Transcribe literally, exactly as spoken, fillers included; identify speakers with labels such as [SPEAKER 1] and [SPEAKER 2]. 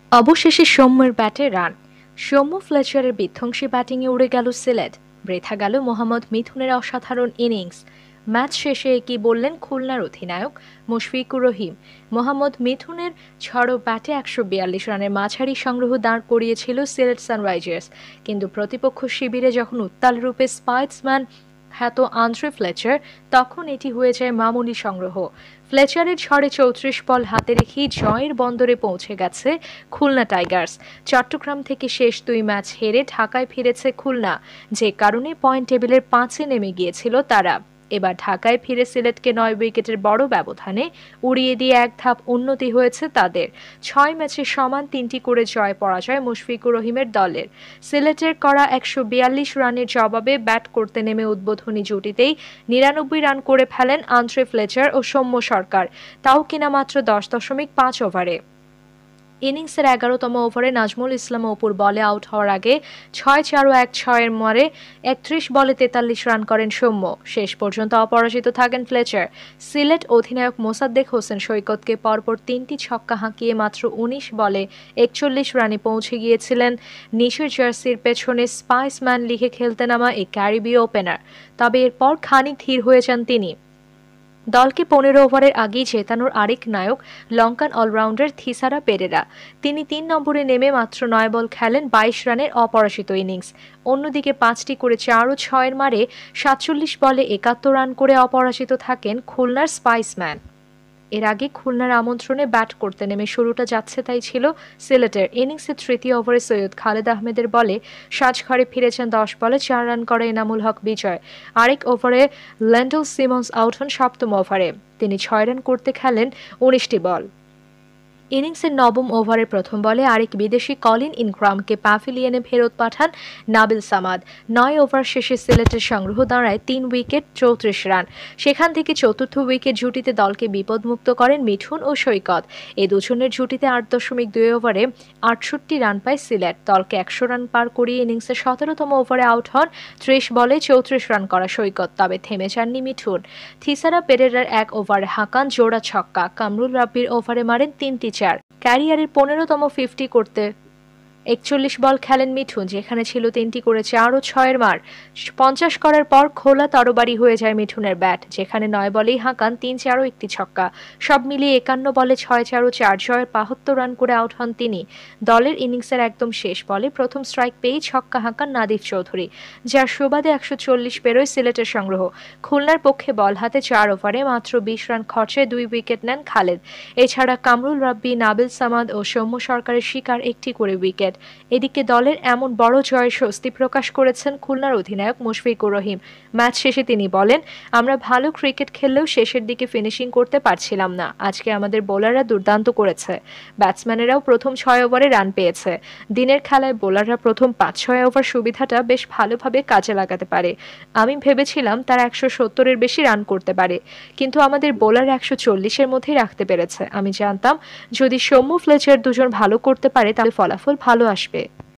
[SPEAKER 1] অবশেষে সৌম্যের ব্যাটে রান। সৌম্য ফ্লেচারের বিধ্বংসী ব্যাটিংয়ে উড়ে গেল সিলেট, বৃথা গেল মোহাম্মদ মিঠুনের অসাধারণ ইনিংস। ম্যাচ শেষে কি বললেন খুলনার অধিনায়ক মুশফিকুর রহিম। মোহাম্মদ মিঠুনের ঝড়ো ব্যাটে একশো বিয়াল্লিশ রানের মাঝারি সংগ্রহ দাঁড় করিয়েছিল সিলেট সানরাইজার্স, কিন্তু প্রতিপক্ষ শিবিরে যখন উত্তাল রূপে স্পাইটসম্যান খ্যাত আন্দ্রে ফ্লেচার, তখন এটি হয়ে যায় মামুলি সংগ্রহ। ফ্লেচারের ঝড়ে চৌত্রিশ বল হাতে রেখেই জয়ের বন্দরে পৌঁছে গেছে খুলনা টাইগার্স। চট্টগ্রাম থেকে শেষ দুই ম্যাচ হেরে ঢাকায় ফিরেছে খুলনা, যে কারণে পয়েন্ট টেবিলের পাঁচে নেমে গিয়েছিল তারা। এবার ঢাকায় ফিরে সিলেটকে নয় উইকেটের বড় ব্যবধানে উড়িয়ে দিয়ে এক ধাপ উন্নতি হয়েছে তাদের। ছয় ম্যাচে সমান তিনটি করে জয় পরাজয় মুশফিকুর রহিমের দলের। সিলেটের করা একশো বিয়াল্লিশ রানের জবাবে ব্যাট করতে নেমে উদ্বোধনী জুটিতেই নিরানব্বই রান করে ফেলেন আন্দ্রে ফ্লেচার ও সৌম্য সরকার, তাও কিনা মাত্র দশ দশমিক পাঁচ ওভারে। ইনিংসের এগারোতম ওভারে নাজমুল ইসলাম অপুর বলে আউট হওয়ার আগে ছয় চার ও এক ছয়ের মারে একত্রিশ বলে তেতাল্লিশ রান করেন সৌম্য। শেষ পর্যন্ত অপরাজিত থাকেন ফ্লেচার। সিলেট অধিনায়ক মোসাদ্দেক হোসেন সৈকতকে পরপর তিনটি ছক্কা হাঁকিয়ে মাত্র উনিশ বলে একচল্লিশ রানে পৌঁছে গিয়েছিলেন নিচের জার্সির পেছনে স্পাইসম্যান লিখে খেলতে নামা এই ক্যারিবীয় ওপেনার। তবে এরপর খানিক ধীর হয়ে যান তিনি। দলকে পনেরো ওভারের আগেই জেতানোর আরেক নায়ক লঙ্কান অলরাউন্ডার থিসারা পেরেরা। তিনি তিন নম্বরে নেমে মাত্র নয় বল খেলেন বাইশ রানের অপরাজিত ইনিংস। অন্যদিকে পাঁচটি করে চার ও ছয়ের মারে সাতচল্লিশ বলে একাত্তর রান করে অপরাজিত থাকেন খুলনার স্পাইসম্যান। এর আগে খুলনার আমন্ত্রণে ব্যাট করতে নেমে শুরুটা যাচ্ছে তাই ছিল সিলেটের। ইনিংসের তৃতীয় ওভারে সৈয়দ খালেদ আহমেদের বলে সাজঘরে ফিরেছেন দশ বলে চার রান করে এনামুল হক বিজয়। আরেক ওভারে ল্যান্ডল সিমন্স আউট হন সপ্তম ওভারে। তিনি ছয় রান করতে খেলেন উনিশটি বল। ইনিংসের নবম ওভারের প্রথম বলে আরেক বিদেশি কলিন ইনগ্রামকে প্যাভিলিয়নে ফেরত পাঠান নাবিল সামাদ। নয় ওভার শেষে সিলেটের সংগ্রহ দাঁড়ায় তিন উইকেট চৌত্রিশ রান। সেখান থেকে চতুর্থ উইকেট জুটিতে দলকে বিপদমুক্ত করেন মিঠুন ও সৈকত। এই দুজনের জুটিতে আট দশমিক দুই ওভারে আটষট্টি রান পায় সিলেট। দলকে একশো রান পার করিয়ে ইনিংসের সতেরোতম ওভারে আউট হন ত্রিশ বলে চৌত্রিশ রান করা সৈকত, তবে থেমে যাননি মিঠুন। থিসারা পেরেরার এক ওভারে হাঁকান জোড়া ছক্কা। কামরুল রাব্বির ওভারে মারেন তিনটি চার। ক্যারিয়ারের পনেরোতম ফিফটি করতে একচল্লিশ বল খেলেন মিঠুন, যেখানে ছিল তিনটি করে চার ও ছয়ের মার। পঞ্চাশ করার পর খোলা তরবারি হয়ে যায় মিঠুনের ব্যাট, যেখানে নয় বলেই হাঁকান তিন চার ও একটি ছক্কা। সব মিলিয়ে একান্ন বলে ছয় চার ও চার জয়ের বাহাত্তর রান করে আউট হন তিনি। দলের ইনিংসের একদম শেষ বলে প্রথম স্ট্রাইক পেয়েই ছক্কা হাঁকান নাদিফ চৌধুরী, যার সুবাদে একশো চল্লিশ পেরোয় সিলেটের সংগ্রহ। খুলনার পক্ষে বল হাতে চার ওভারে মাত্র বিশ রান খরচে দুই উইকেট নেন খালেদ। এছাড়া কামরুল রাব্বি, নাবিল সামাদ ও সৌম্য সরকারের শিকার একটি করে উইকেট। এদিকে দলের এমন বড় জয়ে স্বস্তি প্রকাশ করেছেন খুলনার অধিনায়ক মুশফিকুর রহিম। ম্যাচ শেষে তিনি বলেন, আমরা ভালো ক্রিকেট খেললেও শেষের দিকে ফিনিশিং করতে পারছিলাম না। আজকে আমাদের বোলাররা দুর্দান্ত করেছে, ব্যাটসম্যানেরাও প্রথম ছয় ওভারে রান পেয়েছে। দিনের খেলায় বোলাররা প্রথম পাঁচ ছয় ওভার সুবিধাটা বেশ ভালোভাবে কাজে লাগাতে পারে। আমি ভেবেছিলাম তারা একশো সত্তরের বেশি রান করতে পারে, কিন্তু আমাদের বোলার একশো চল্লিশের মধ্যেই রাখতে পেরেছে। আমি জানতাম যদি সৌম্য ফ্লেচার দুজন ভালো করতে পারে তাহলে ফলাফল ভালো আসবে।